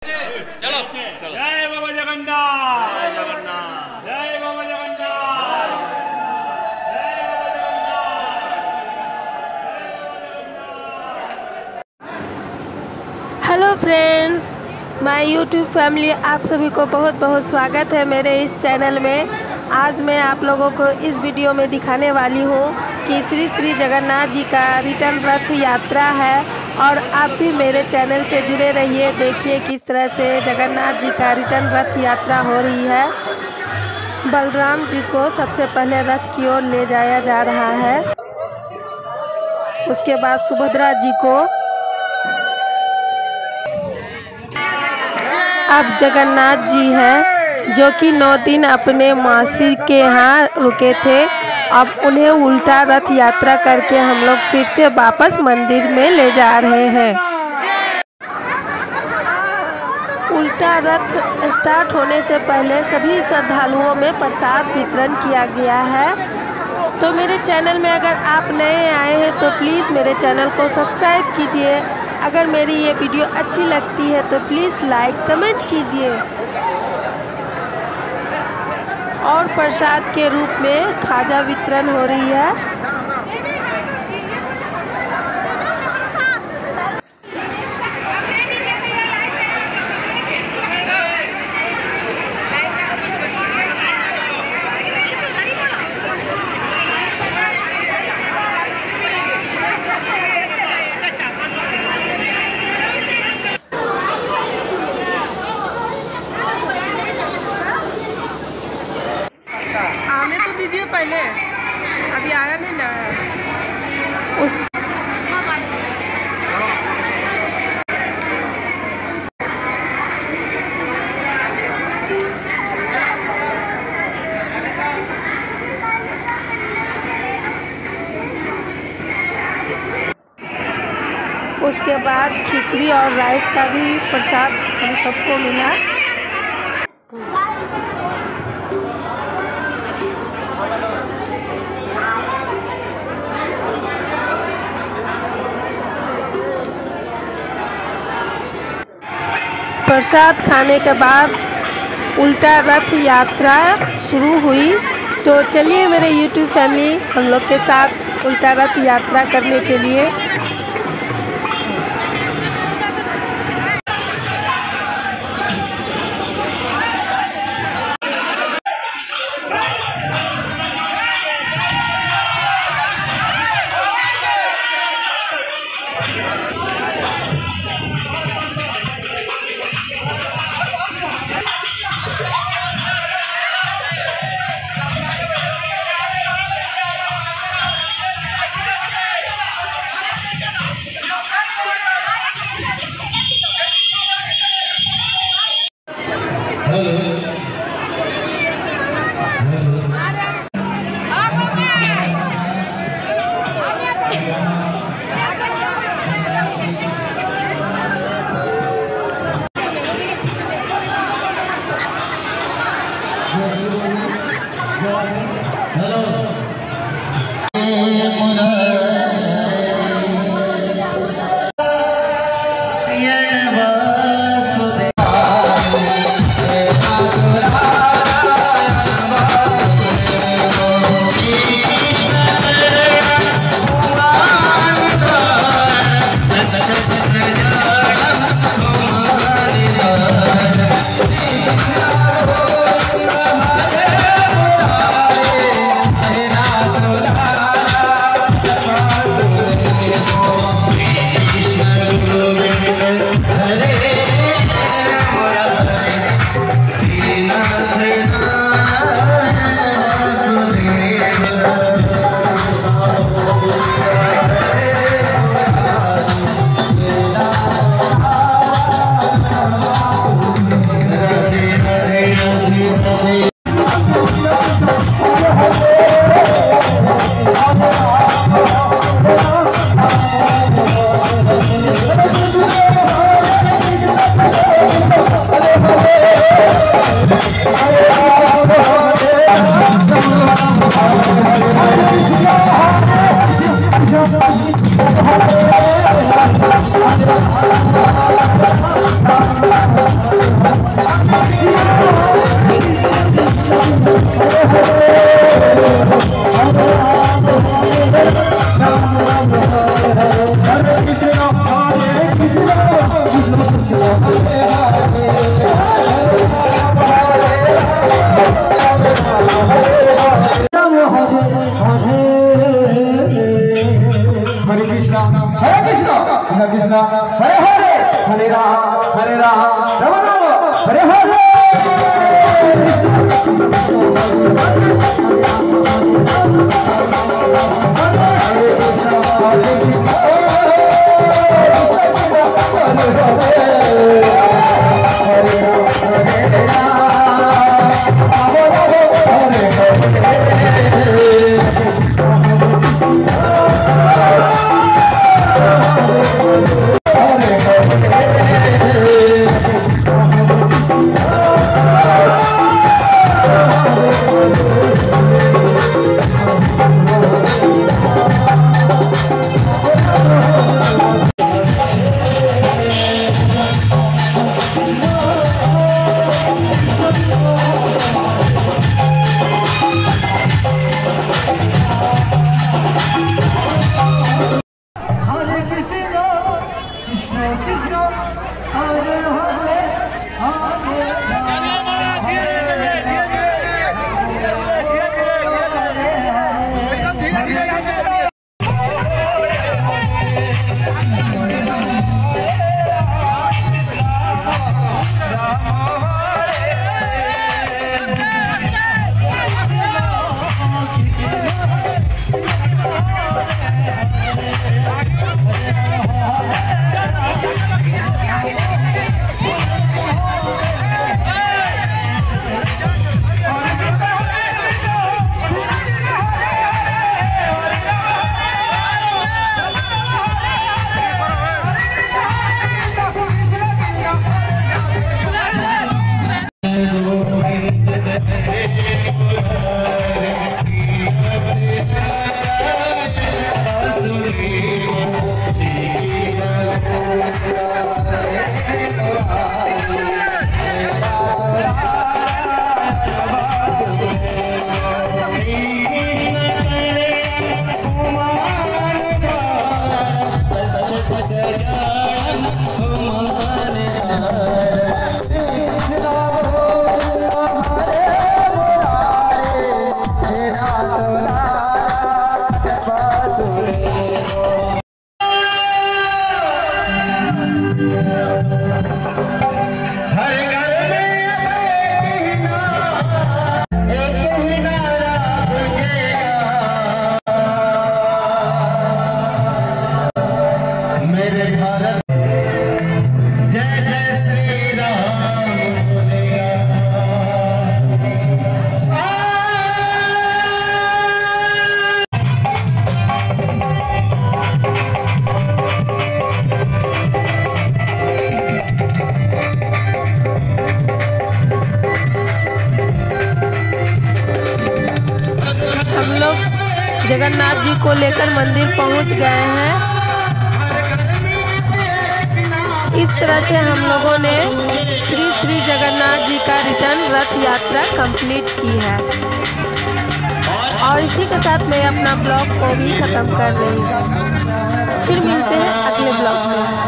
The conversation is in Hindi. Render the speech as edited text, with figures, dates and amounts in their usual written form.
चलो जय बाबा जगन्नाथ, जय जगन्नाथ, जय बाबा जगन्नाथ, जय बाबा। Hello friends, my YouTube family, आप सभी को बहुत बहुत स्वागत है मेरे इस चैनल में। आज मैं आप लोगों को इस वीडियो में दिखाने वाली हूँ कि श्री श्री जगन्नाथ जी का रिटर्न रथ यात्रा है और आप भी मेरे चैनल से जुड़े रहिए। देखिए किस तरह से जगन्नाथ जी का रिटर्न रथ यात्रा हो रही है। बलराम जी को सबसे पहले रथ की ओर ले जाया जा रहा है, उसके बाद सुभद्रा जी को। अब जगन्नाथ जी हैं जो कि 9 दिन अपने मासी के यहाँ रुके थे। अब उन्हें उल्टा रथ यात्रा करके हम लोग फिर से वापस मंदिर में ले जा रहे हैं। उल्टा रथ स्टार्ट होने से पहले सभी श्रद्धालुओं में प्रसाद वितरण किया गया है। तो मेरे चैनल में अगर आप नए आए हैं तो प्लीज़ मेरे चैनल को सब्सक्राइब कीजिए। अगर मेरी ये वीडियो अच्छी लगती है तो प्लीज़ लाइक कमेंट कीजिए। और प्रसाद के रूप में खाजा वितरण हो रही है। आने तो दीजिए पहले, अभी आया नहीं ना। उसके बाद खिचड़ी और राइस का भी प्रसाद हम सबको मिला। प्रसाद खाने के बाद उल्टा रथ यात्रा शुरू हुई। तो चलिए मेरे YouTube फैमिली हम लोग के साथ उल्टा रथ यात्रा करने के लिए। हरे राम राम राम हरे हरे। जगन्नाथ जी को लेकर मंदिर पहुंच गए हैं। इस तरह से हम लोगों ने श्री श्री जगन्नाथ जी का रिटर्न रथ यात्रा कंप्लीट की है। और इसी के साथ मैं अपना ब्लॉग को भी ख़त्म कर रही हूँ। फिर मिलते हैं अगले ब्लॉग में।